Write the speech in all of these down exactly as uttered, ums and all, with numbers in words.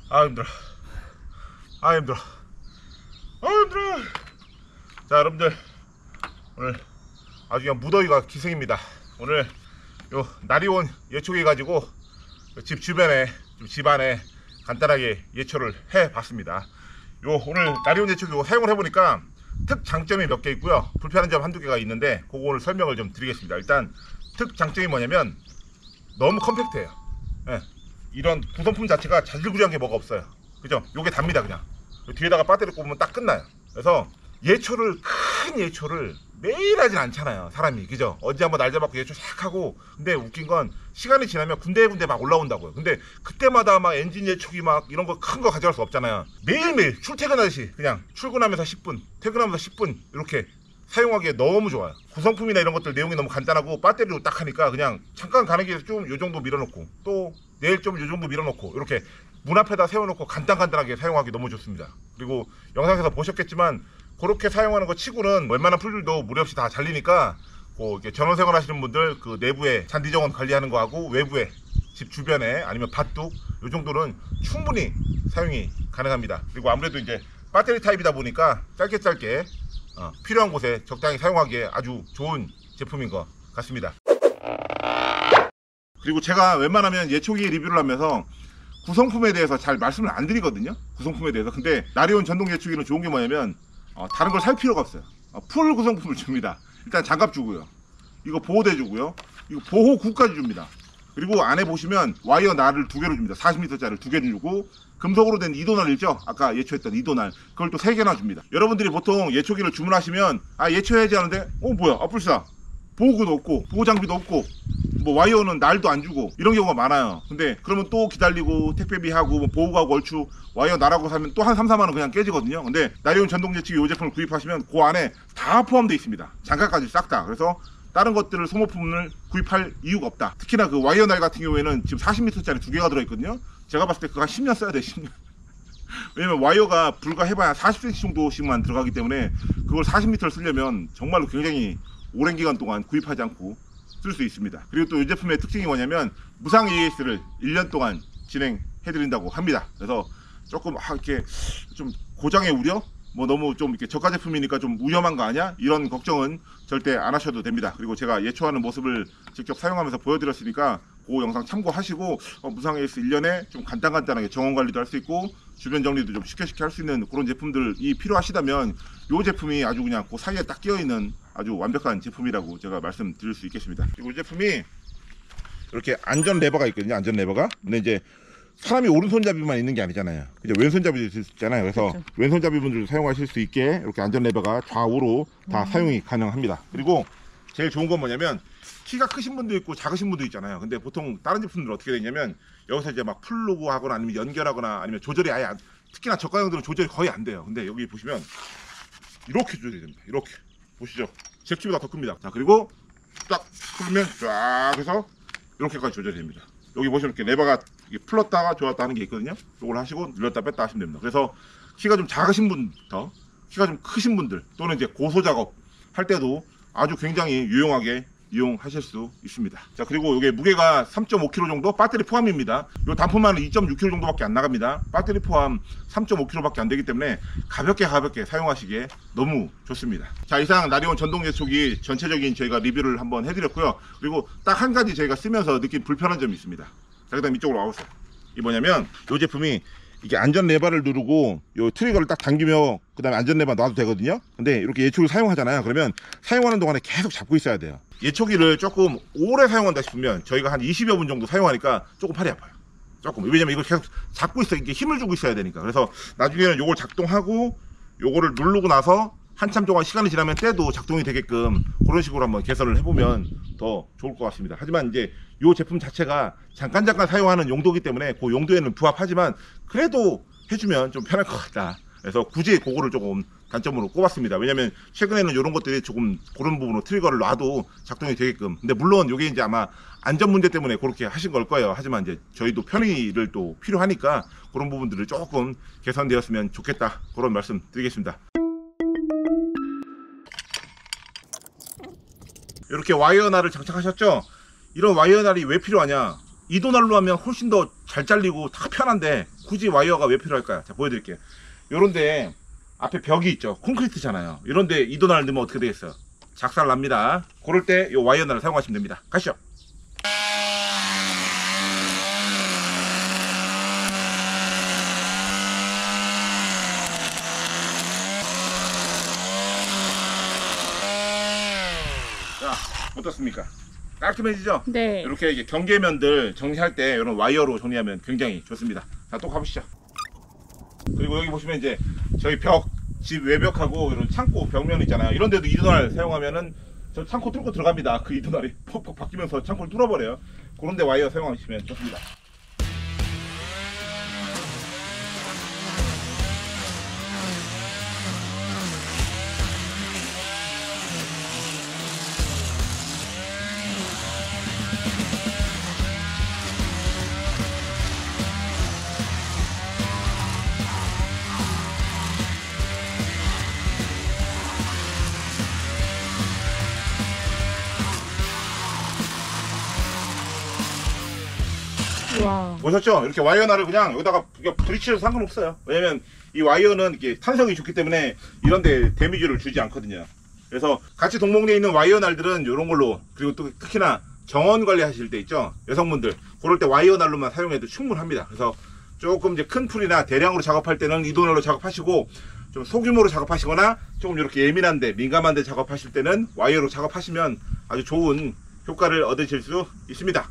아 힘들어. 아 힘들어. 아 힘들어. 자 여러분들, 오늘 아주 그냥 무더위가 기승입니다. 오늘 요 날이 온 예초기 가지고 집 주변에 좀 집안에 간단하게 예초를 해 봤습니다. 요 오늘 날이 온 예초기 사용을 해보니까 특 장점이 몇 개 있고요, 불편한 점 한두 개가 있는데 그거 오늘 설명을 좀 드리겠습니다. 일단 특 장점이 뭐냐면 너무 컴팩트해요. 예. 이런 구성품 자체가 자질구레한 게 뭐가 없어요. 그죠? 요게 답니다. 그냥 뒤에다가 배터리 꼽으면 딱 끝나요. 그래서 예초를, 큰 예초를 매일 하진 않잖아요, 사람이. 그죠? 어제 한번 날 잡았고 예초 싹 하고. 근데 웃긴 건 시간이 지나면 군데군데 막 올라온다고요. 근데 그때마다 막 엔진 예초기 막 이런 거 큰 거 가져갈 수 없잖아요. 매일매일 출퇴근하듯이 그냥 출근하면서 십 분, 퇴근하면서 십 분 이렇게 사용하기에 너무 좋아요. 구성품이나 이런 것들 내용이 너무 간단하고 배터리로 딱 하니까 그냥 잠깐 가는 길에 좀 요 정도 밀어놓고 또 내일 좀 요 정도 밀어놓고 이렇게 문 앞에다 세워놓고 간단간단하게 사용하기 너무 좋습니다. 그리고 영상에서 보셨겠지만 그렇게 사용하는 거 치고는 웬만한 풀들도 무리 없이 다 잘리니까 그 이렇게 전원생활 하시는 분들 그 내부에 잔디 정원 관리하는 거 하고 외부에 집 주변에 아니면 밭둑 요 정도는 충분히 사용이 가능합니다. 그리고 아무래도 이제 배터리 타입이다 보니까 짧게 짧게 어, 필요한 곳에 적당히 사용하기에 아주 좋은 제품인 것 같습니다. 그리고 제가 웬만하면 예초기 리뷰를 하면서 구성품에 대해서 잘 말씀을 안 드리거든요. 구성품에 대해서. 근데 나리온 전동 예초기는 좋은 게 뭐냐면 어, 다른 걸 살 필요가 없어요. 어, 풀 구성품을 줍니다. 일단 장갑 주고요, 이거 보호대 주고요, 이거 보호구까지 줍니다. 그리고 안에 보시면 와이어 날을 두 개로 줍니다. 사십 미터짜리를 두 개를 주고 금속으로 된 이도날 있죠? 아까 예초했던 이도날, 그걸 또 세 개나 줍니다. 여러분들이 보통 예초기를 주문하시면 아 예초해야지 하는데 어 뭐야, 아 불사 보호구도 없고 보호장비도 없고 뭐 와이어는 날도 안 주고 이런 경우가 많아요. 근데 그러면 또 기다리고 택배비 하고 뭐 보호하고 얼추 와이어 나라고 사면 또 한 삼, 사만 원 그냥 깨지거든요. 근데 나리온 전동 예초기 이 제품을 구입하시면 그 안에 다 포함되어 있습니다. 장갑까지 싹 다. 그래서 다른 것들을 소모품을 구입할 이유가 없다. 특히나 그 와이어 날 같은 경우에는 지금 사십 미터짜리 두 개가 들어있거든요. 제가 봤을 때 그거 한 십 년 써야 돼, 십 년. 왜냐면 와이어가 불과 해봐야 사십 센티미터 정도씩만 들어가기 때문에 그걸 사십 미터를 쓰려면 정말로 굉장히 오랜 기간 동안 구입하지 않고 쓸 수 있습니다. 그리고 또 이 제품의 특징이 뭐냐면 무상 에이에스를 일 년 동안 진행해드린다고 합니다. 그래서 조금 아, 이렇게 좀 고장의 우려? 뭐 너무 좀 이렇게 저가 제품이니까 좀 위험한 거 아니야? 이런 걱정은 절대 안 하셔도 됩니다. 그리고 제가 예초하는 모습을 직접 사용하면서 보여드렸으니까 그 영상 참고하시고 어, 무상 에이에스 일 년에 좀 간단간단하게 정원 관리도 할 수 있고 주변 정리도 좀 쉽게 쉽게 할 수 있는 그런 제품들이 필요하시다면 이 제품이 아주 그냥 그 사이에 딱 끼어있는 아주 완벽한 제품이라고 제가 말씀드릴 수 있겠습니다. 그리고 이 제품이 이렇게 안전 레버가 있거든요. 안전 레버가. 근데 이제 사람이 오른손잡이만 있는 게 아니잖아요. 그죠? 왼손잡이도 있잖아요. 그래서 그렇죠. 왼손잡이분들도 사용하실 수 있게 이렇게 안전 레버가 좌우로 다 음. 사용이 가능합니다. 그리고 제일 좋은 건 뭐냐면 키가 크신 분도 있고 작으신 분도 있잖아요. 근데 보통 다른 제품들은 어떻게 되냐면 여기서 이제 막 풀로고 하거나 아니면 연결하거나 아니면 조절이 아예 안, 특히나 저가형들은 조절이 거의 안 돼요. 근데 여기 보시면 이렇게 조절이 됩니다. 이렇게 보시죠. 제 키보다 더 큽니다. 자, 그리고 딱 풀면 쫙 해서 이렇게까지 조절이 됩니다. 여기 보시면 이렇게 레버가 풀었다가 조았다 하는 게 있거든요. 이걸 하시고 눌렀다 뺐다 하시면 됩니다. 그래서 키가 좀 작으신 분부터 키가 좀 크신 분들 또는 이제 고소 작업 할 때도 아주 굉장히 유용하게 이용하실 수 있습니다. 자, 그리고 이게 무게가 삼 점 오 킬로그램 정도, 배터리 포함입니다. 이 단품만은 이 점 육 킬로그램 정도밖에 안 나갑니다. 배터리 포함 삼 점 오 킬로그램밖에 안 되기 때문에 가볍게 가볍게 사용하시기에 너무 좋습니다. 자, 이상 나리온 전동 예초기 전체적인 저희가 리뷰를 한번 해드렸고요. 그리고 딱 한 가지 저희가 쓰면서 느낀 불편한 점이 있습니다. 자, 그 다음 이쪽으로 와보세요. 이 뭐냐면 이 제품이 이게 안전 레버를 누르고 요 트리거를 딱 당기면 그 다음에 안전 레버 놔도 되거든요. 근데 이렇게 예초기를 사용하잖아요. 그러면 사용하는 동안에 계속 잡고 있어야 돼요. 예초기를 조금 오래 사용한다 싶으면 저희가 한 이십여 분 정도 사용하니까 조금 팔이 아파요. 조금. 왜냐면 이걸 계속 잡고 있어, 이게 힘을 주고 있어야 되니까. 그래서 나중에는 요걸 작동하고 요거를 누르고 나서 한참 동안 시간이 지나면 떼도 작동이 되게끔 그런 식으로 한번 개선을 해보면 더 좋을 것 같습니다. 하지만 이제 이 제품 자체가 잠깐 잠깐 사용하는 용도이기 때문에 그 용도에는 부합하지만 그래도 해주면 좀 편할 것 같다. 그래서 굳이 그거를 조금 단점으로 꼽았습니다. 왜냐면 최근에는 이런 것들이 조금 그런 부분으로 트리거를 놔도 작동이 되게끔. 근데 물론 이게 이제 아마 안전 문제 때문에 그렇게 하신 걸 거예요. 하지만 이제 저희도 편의를 또 필요하니까 그런 부분들을 조금 개선되었으면 좋겠다. 그런 말씀 드리겠습니다. 이렇게 와이어 날을 장착하셨죠? 이런 와이어 날이 왜 필요하냐? 이도날로 하면 훨씬 더 잘 잘리고 다 편한데 굳이 와이어가 왜 필요할까요? 자, 보여드릴게요. 요런데 앞에 벽이 있죠. 콘크리트잖아요. 이런데 이도날 넣으면 어떻게 되겠어요? 작살 납니다. 그럴 때 요 와이어날을 사용하시면 됩니다. 가시죠. 자, 어떻습니까? 깔끔해지죠? 네. 이렇게 이제 경계면들 정리할 때 이런 와이어로 정리하면 굉장히 좋습니다. 자, 또 가보시죠. 그리고 여기 보시면 이제 저희 벽, 집 외벽하고 이런 창고 벽면 있잖아요. 이런 데도 이도날 사용하면은 저 창고 뚫고 들어갑니다. 그 이도날이 퍽퍽 바뀌면서 창고를 뚫어버려요. 그런 데 와이어 사용하시면 좋습니다. 와. 보셨죠? 이렇게 와이어날을 그냥 여기다가 부딪혀도 상관없어요. 왜냐면 이 와이어는 이게 탄성이 좋기 때문에 이런데 데미지를 주지 않거든요. 그래서 같이 동봉되어 있는 와이어날들은 이런 걸로, 그리고 또 특히나 정원 관리하실 때 있죠, 여성분들 그럴 때 와이어날로만 사용해도 충분합니다. 그래서 조금 이제 큰 풀이나 대량으로 작업할 때는 이도날로 작업하시고, 좀 소규모로 작업하시거나 조금 이렇게 예민한데 민감한데 작업하실 때는 와이어로 작업하시면 아주 좋은 효과를 얻으실 수 있습니다.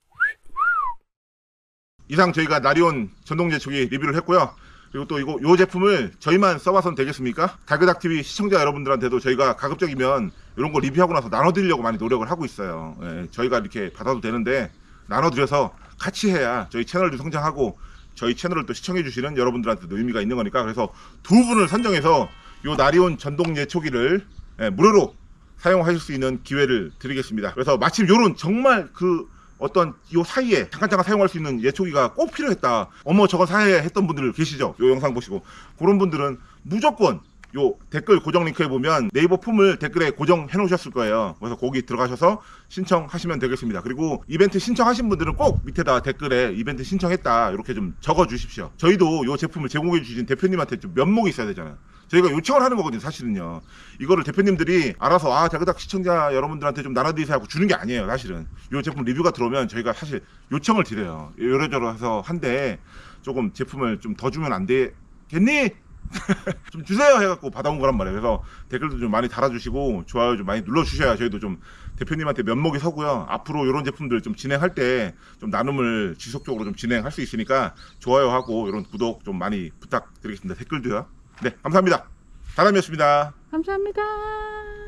이상 저희가 나리온 전동제초기 리뷰를 했고요. 그리고 또 이거 요 제품을 저희만 써봐선 되겠습니까? 달그닥티비 시청자 여러분들한테도 저희가 가급적이면 이런 거 리뷰하고 나서 나눠드리려고 많이 노력을 하고 있어요. 예, 저희가 이렇게 받아도 되는데 나눠드려서 같이 해야 저희 채널도 성장하고 저희 채널을 또 시청해주시는 여러분들한테도 의미가 있는 거니까, 그래서 두 분을 선정해서 요 나리온 전동제초기를 예, 무료로 사용하실 수 있는 기회를 드리겠습니다. 그래서 마침 요런 정말 그 어떤 요 사이에 잠깐 잠깐 사용할 수 있는 예초기가 꼭 필요했다, 어머 저거 사야 했던 분들 계시죠? 요 영상 보시고 그런 분들은 무조건 요 댓글 고정 링크에 보면 네이버 폼을 댓글에 고정해 놓으셨을 거예요. 그래서 거기 들어가셔서 신청하시면 되겠습니다. 그리고 이벤트 신청하신 분들은 꼭 밑에다 댓글에 이벤트 신청했다 이렇게 좀 적어 주십시오. 저희도 요 제품을 제공해 주신 대표님한테 좀 면목이 있어야 되잖아요. 저희가 요청을 하는 거거든요, 사실은요. 이거를 대표님들이 알아서 아 달그닥 시청자 여러분들한테 좀 나눠드리세요 하고 주는 게 아니에요. 사실은 요 제품 리뷰가 들어오면 저희가 사실 요청을 드려요. 요래저래 해서 한데 조금 제품을 좀 더 주면 안 되겠니? 좀 주세요 해갖고 받아온 거란 말이에요. 그래서 댓글도 좀 많이 달아주시고 좋아요 좀 많이 눌러주셔야 저희도 좀 대표님한테 면목이 서고요. 앞으로 이런 제품들 좀 진행할 때 좀 나눔을 지속적으로 좀 진행할 수 있으니까 좋아요하고 이런 구독 좀 많이 부탁드리겠습니다. 댓글도요. 네, 감사합니다. 다람이었습니다. 감사합니다.